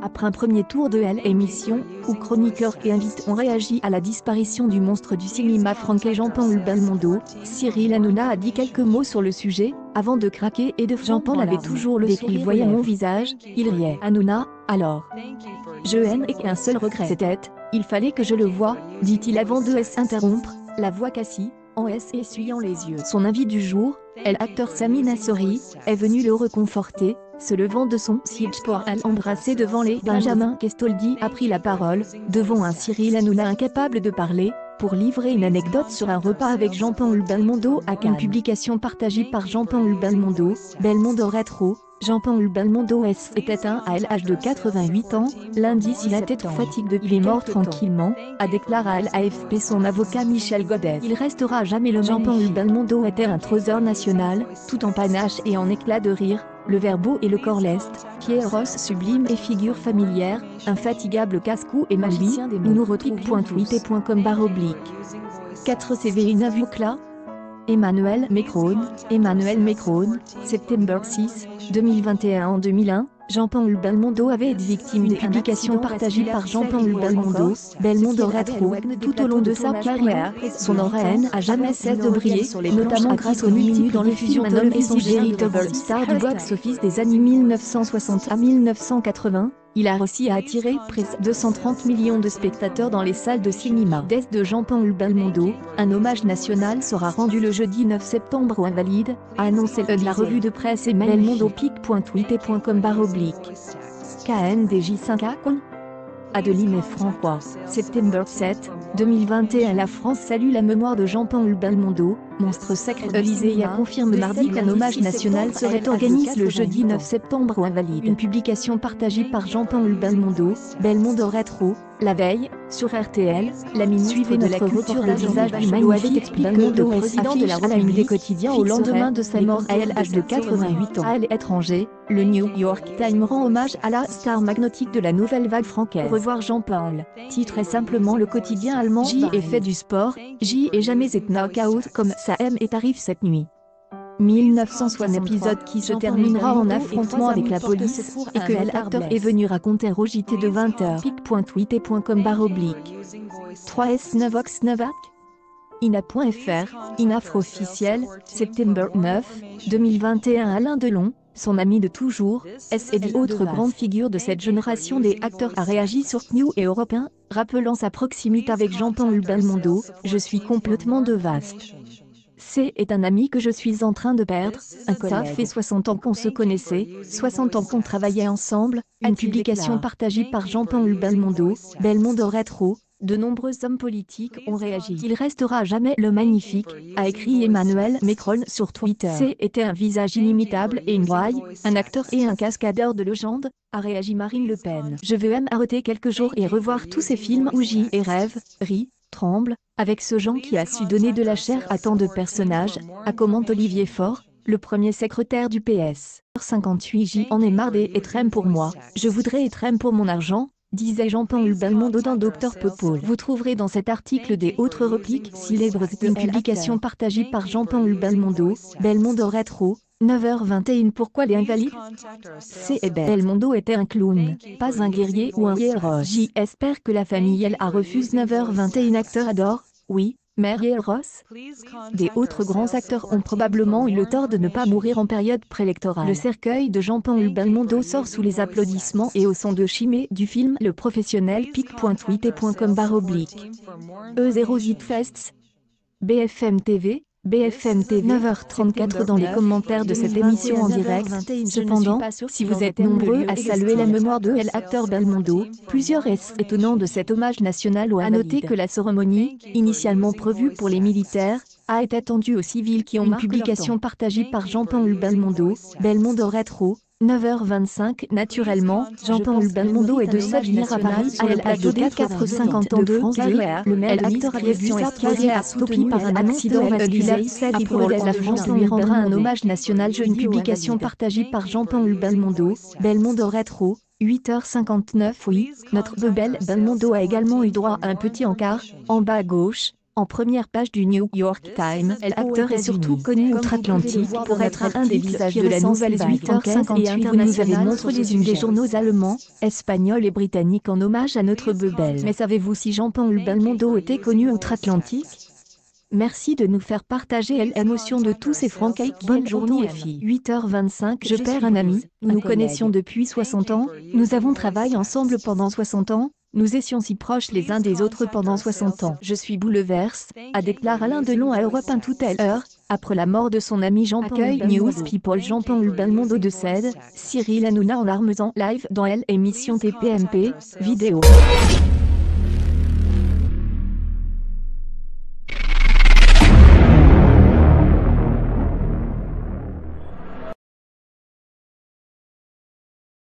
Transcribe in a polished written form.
Après un premier tour de l'émission, où chroniqueurs et invités ont réagi à la disparition du monstre du cinéma français Jean-Paul Belmondo, Cyril Hanouna a dit quelques mots sur le sujet, avant de craquer et de Jean-Paul avait toujours le sourire. Il voyait mon visage, il riait. Hanouna, alors. Je n'ai qu'un seul regret. C'était, il fallait que je le voie, dit-il avant de s'interrompre, la voix cassée, en essuyant les yeux. Son invité du jour, l'acteur Sami Nassori, est venu le réconforter, se levant de son siège pour l'embrasser devant les Benjamin Castaldi a pris la parole, devant un Cyril Hanouna incapable de parler, pour livrer une anecdote sur un repas avec Jean-Paul Belmondo à Cannes. Une publication partagée par Jean-Paul Belmondo, Belmondo Rétro. Jean-Paul Belmondo est éteint à l'âge de 88 ans, lundi si la tête fatigue de il est mort tranquillement, a déclaré à l'AFP son avocat Michel Godet. Il restera à jamais le Jean-Paul Belmondo était un trésor national, tout en panache et en éclat de rire, le verbeau et le corps leste, Pierros sublime et figure familière, infatigable casse-cou et magicien des mots. Nous retrouve.tweet.com/. 4 CV Inavukla. Emmanuel Macron, septembre 6, 2021. En 2001, Jean-Paul Belmondo avait été victime des publications partagées par Jean-Paul Belmondo Rétro, tout au long de sa carrière. Son aura a jamais cessé de briller, notamment grâce aux multiples dans le fusion Un homme et son véritable star du box-office des années 1960 à 1980. Il a réussi à attirer près de 230 millions de spectateurs dans les salles de cinéma. Death de Jean-Paul Belmondo, un hommage national sera rendu le jeudi 9 septembre aux Invalides, a annoncé la revue de presse et belmondopic.tweet.com/. KNDJ5A Adeline et Francois, septembre 7, 2021. La France salue la mémoire de Jean-Paul Belmondo, monstre sacré. L'Élysée a confirmé mardi qu'un hommage national serait organisé le jeudi 9 septembre aux Invalides. Une publication partagée par Jean-Paul Belmondo Rétro, la veille, sur RTL, la ministre suivait notre culture des visages du magnifique Belmondo, président de la une des quotidiens au lendemain de sa mort à l'âge de 88 ans. À l'étranger, le New York Times rend hommage à la star magnétique de la nouvelle vague française. Au revoir Jean-Paul, titre est simplement le quotidien allemand. J est fait du sport, J est jamais et knockout comme ça M est arrive cette nuit. 1960 un épisode qui se terminera en affrontement avec la police, et que l'acteur est venu raconter au JT de 20h. pic.tweet.com/. 3S Novox Novak INA.fr, INAFRE officiel, septembre 9, 2021. Alain Delon, son ami de toujours, et autre grande figure de cette génération des acteurs a réagi sur New et Europe 1, rappelant sa proximité avec Jean-Paul Belmondo, je suis complètement devaste. C est un ami que je suis en train de perdre, un collègue. Ça fait 60 ans qu'on se connaissait, 60 ans qu'on travaillait ensemble, une publication partagée par Jean-Paul Belmondo Rétro. De nombreux hommes politiques ont réagi. Il restera à jamais le magnifique, a écrit Emmanuel Macron sur Twitter. C était un visage inimitable et une braille, un acteur et un cascadeur de légende, a réagi Marine Le Pen. Je veux arrêter quelques jours et revoir tous ces films où j'y rêve, rit, tremble, avec ce Jean qui a su donner de la chair à tant de personnages, a commenté Olivier Faure, le premier secrétaire du PS. 58 J en ai marre des trèmes pour moi, je voudrais trèmes pour mon argent, disait Jean-Paul Belmondo dans Dr Popol. Vous trouverez dans cet article des autres répliques célèbres. Une publication partagée par Jean-Paul Belmondo Rétro, 9h21. Pourquoi les Invalides? C. Belmondo était un clown, pas un guerrier ou un héros. J. Espère que la famille a refuse 9h21. Acteur adore, oui, mère héros. Des autres grands acteurs ont probablement eu le tort de ne pas mourir en période préélectorale. Le cercueil de Jean-Paul Belmondo sort sous les applaudissements et au son de Chimée du film Le Professionnel. pic.tweet.com/. E0 Zitfests BFM TV 9h34 dans les commentaires de cette émission en direct. Cependant, si vous êtes nombreux à saluer la mémoire de l'acteur Belmondo, plusieurs étonnants de cet hommage national ou à noter que la cérémonie, initialement prévue pour les militaires, a été étendue aux civils qui ont une publication partagée par Jean-Paul Belmondo Rétro, 9h25. Naturellement, Jean-Paul Belmondo est de venir à Paris à l'âge de 4,50 ans de France 2. Le même acteur avait vu sa carrière stoppée par un accident vasculaire. Pour la France lui rendra un hommage national. Une publication partagée par Jean-Paul Belmondo Rétro, 8h59. Oui, notre bebel Belmondo a également eu droit à un petit encart, en bas à gauche. En première page du New York Times, l'acteur est surtout connu outre-Atlantique pour être un des visages de la nouvelle 8h58 où nous avez montré les journaux allemands, espagnols et britanniques en hommage à notre Bebel. Mais savez-vous si Jean-Paul Belmondo était connu outre-Atlantique? Merci de nous faire partager l'émotion de tous ces Francaïques. Bonne journée, filles. 8h25, je perds un ami. Nous nous connaissions depuis 60 ans. Nous avons travaillé ensemble pendant 60 ans. Nous étions si proches les uns des autres pendant 60 ans. Je suis bouleversé, a déclaré Alain Delon à Europe 1 tout à l'heure, après la mort de son ami Jean-Paul News People. Jean-Paul Belmondo décède. Cyril Hanouna en larmes en live dans l'émission TPMP, vidéo.